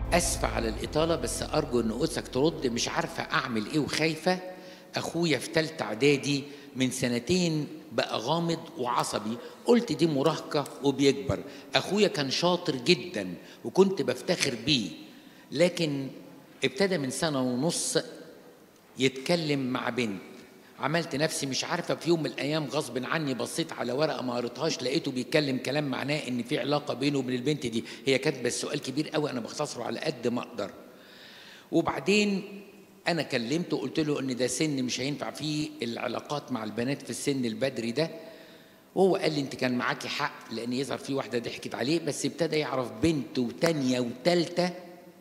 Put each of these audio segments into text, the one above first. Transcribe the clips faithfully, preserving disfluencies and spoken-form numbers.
اسفه على الاطاله، بس ارجو ان قدسك ترد. مش عارفه اعمل ايه وخايفه. اخويا في ثالثه اعدادي من سنتين بقى غامض وعصبي، قلت دي مراهقه وبيكبر. اخويا كان شاطر جدا وكنت بفتخر بيه، لكن ابتدى من سنه ونص يتكلم مع بنت. عملت نفسي مش عارفه، في يوم من الايام غصب عني بصيت على ورقه ما قريتهاش، لقيته بيتكلم كلام معناه ان في علاقه بينه وبين البنت دي. هي كاتبه السؤال كبير قوي، انا بختصره على قد ما اقدر. وبعدين انا كلمته وقلت له ان ده سن مش هينفع فيه العلاقات مع البنات في السن البدري ده، وهو قال لي انت كان معاكي حق، لان يظهر في واحده ضحكت عليه. بس ابتدى يعرف بنت وتانيه وتالته،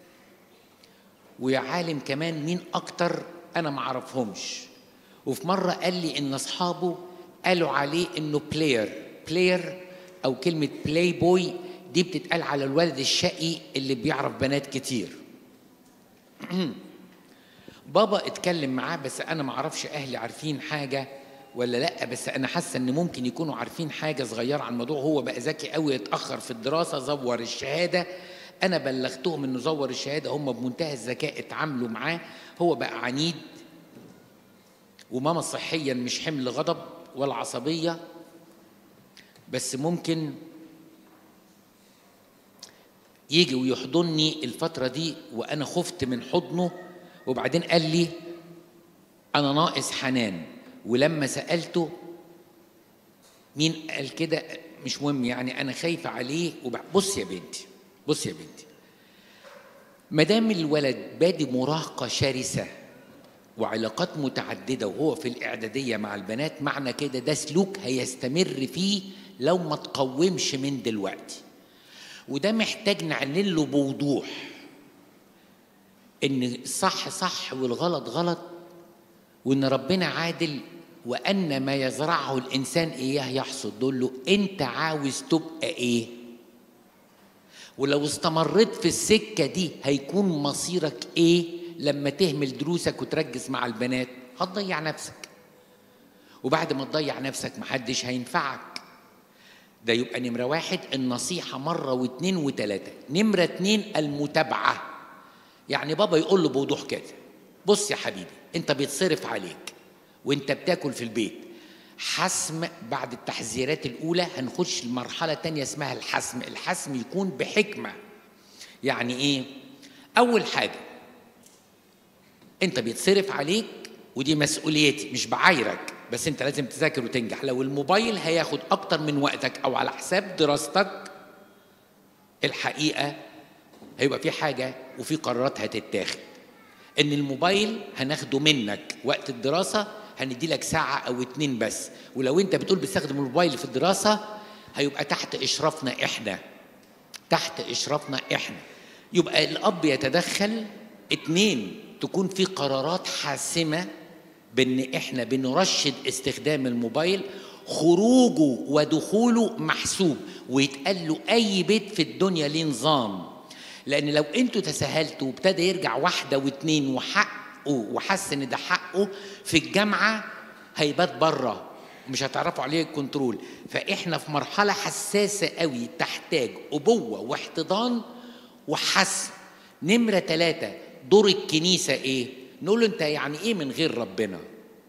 ويا عالم كمان مين اكتر انا ما اعرفهمش. وفي مره قال لي ان اصحابه قالوا عليه انه بلاير بلاير او كلمه بلاي بوي دي بتتقال على الولد الشقي اللي بيعرف بنات كتير. بابا اتكلم معاه، بس انا ما اعرفش اهلي عارفين حاجه ولا لا، بس انا حاسه ان ممكن يكونوا عارفين حاجه صغيره عن الموضوع. هو بقى ذكي قوي، اتاخر في الدراسه، زور الشهاده. انا بلغتهم انه زور الشهاده، هم بمنتهى الذكاء اتعاملوا معاه. هو بقى عنيد، وماما صحيا مش حمل غضب ولا عصبيه، بس ممكن يجي ويحضني الفتره دي، وانا خفت من حضنه. وبعدين قال لي انا ناقص حنان، ولما سالته مين قال كده مش مهم، يعني انا خايفه عليه. بص يا بنتي بص يا بنتي ما دام الولد بادي مراهقه شرسه وعلاقات متعدده وهو في الاعداديه مع البنات، معنى كده ده سلوك هيستمر فيه لو ما تقومش من دلوقتي. وده محتاج نعلن له بوضوح ان الصح صح والغلط غلط، وان ربنا عادل، وان ما يزرعه الانسان اياه يحصد. دول له انت عاوز تبقى ايه، ولو استمريت في السكه دي هيكون مصيرك ايه لما تهمل دروسك وتركز مع البنات. هتضيع نفسك، وبعد ما تضيع نفسك محدش هينفعك. ده يبقى نمره واحد النصيحه مره واثنين وثلاثه. نمره اتنين المتابعه. يعني بابا يقول له بوضوح كده بص يا حبيبي انت بيتصرف عليك وانت بتاكل في البيت. حسم بعد التحذيرات الاولى هنخش لمرحله تانية اسمها الحسم. الحسم يكون بحكمه. يعني ايه؟ اول حاجه انت بيتصرف عليك ودي مسؤوليتي، مش بعايرك، بس انت لازم تذاكر وتنجح. لو الموبايل هياخد اكتر من وقتك او على حساب دراستك، الحقيقه هيبقى في حاجه وفي قرارات هتتاخد. ان الموبايل هناخده منك وقت الدراسه، هندي لك ساعه او اتنين بس، ولو انت بتقول بتستخدم الموبايل في الدراسه هيبقى تحت اشرافنا احنا تحت اشرافنا احنا يبقى الاب يتدخل. اتنين تكون في قرارات حاسمه بان احنا بنرشد استخدام الموبايل. خروجه ودخوله محسوب، ويتقال له اي بيت في الدنيا ليه نظام. لان لو انتوا تساهلتوا وابتدى يرجع واحده واثنين وحقه وحس ان ده حقه في الجامعه، هيبات بره مش هتعرفوا عليه الكنترول. فاحنا في مرحله حساسه قوي تحتاج ابوه واحتضان وحسم. نمره ثلاثه دور الكنيسه ايه؟ نقول له انت يعني ايه من غير ربنا؟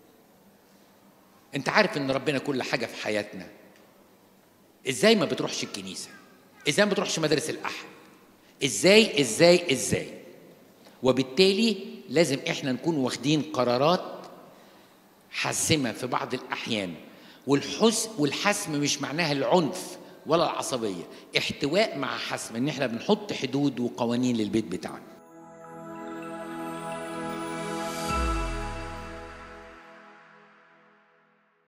انت عارف ان ربنا كل حاجه في حياتنا، ازاي ما بتروحش الكنيسه؟ ازاي ما بتروحش مدارس الاحد؟ ازاي ازاي ازاي وبالتالي لازم احنا نكون واخدين قرارات حاسمه في بعض الاحيان. والحس والحسم مش معناها العنف ولا العصبيه، احتواء مع حسم، ان احنا بنحط حدود وقوانين للبيت بتاعنا.